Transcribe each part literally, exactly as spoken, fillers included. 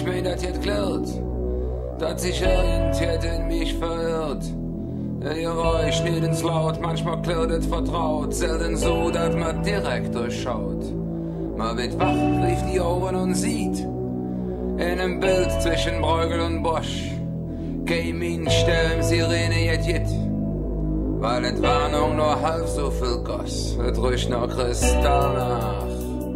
ich mein, das hätt klirrt, dass sich irgendjemand in mich verirrt. Ein Geräusch nicht ins Laut, manchmal klirrt es vertraut, selten so, dass man direkt durchschaut. Man wird wach, rief die Augen und sieht, in einem Bild zwischen Bruegel und Bosch, Gaming, Stern, Sirene, jet, jet. Weil et Warnung nur halb so viel goss, et riecht noch Kristall nach.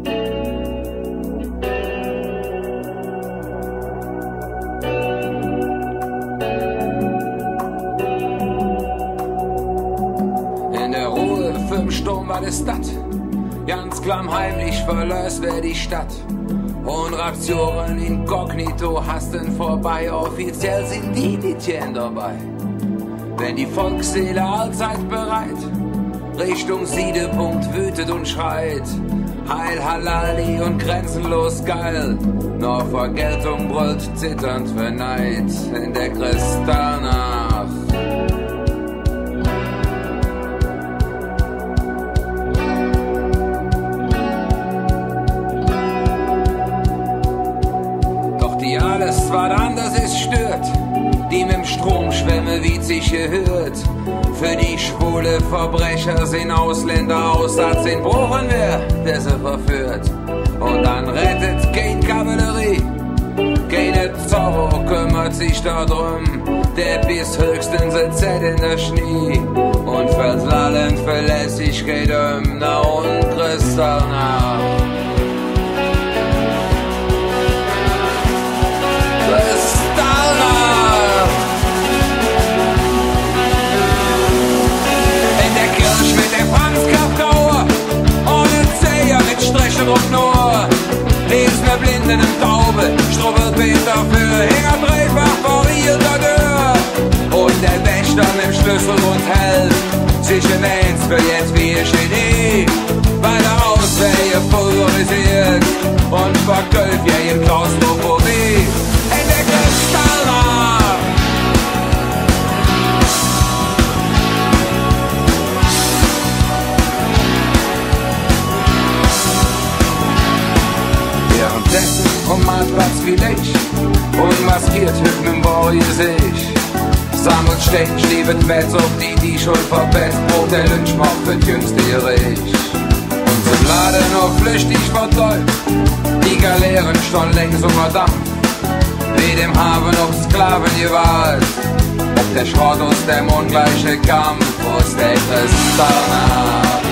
In der Ruhe für'm Sturm war das Stadt, ganz klammheimlich verlöst wer die Stadt. Und Raptionen inkognito hasten vorbei, offiziell sind die Litien dabei. Wenn die Volksseele allzeit bereit, Richtung Siedepunkt wütet und schreit, Heil Halali und grenzenlos geil, nur Vergeltung brüllt zitternd für Neid in der Kristallnacht. Doch die alles was anders ist stört, die mit'm Strom schwämme wie sich gehört. Für die schwule Verbrecher sind Ausländer Aussatz in Bruchen wer, der sie verführt. Und dann rettet kein Kavallerie, keine Zorro kümmert sich darum. Der bis höchstens ein Z in der Schnee und fällt lallend Verlässlichkeit um, na und Kristallnacht. Striche nur, lesen wir blinden im Taube, Strubbelpeter für Hänger dreifach variierter Tür. Und der Wächter mit dem Schlüssel und hält sich im Eins für jetzt wie ein Genie, weil er Auswege pulverisiert und verküllt ja im Klaustrophobie in der Kristallnacht. Um Marktplatz wie ich, unmaskiert hüpfen im Boy sich. Sammelt stehen, schliebet Metz auf die, die schon verbetzt, Brot der Lynchmob wird jüngste Gericht. Und zum Laden nur flüchtig vertäubt, die Galeeren schon längst unter Dampf, wie dem Hafen auf Sklaven gewalt. Ob der Schrott aus dem ungleiche Kampf, aus der Kristallnacht.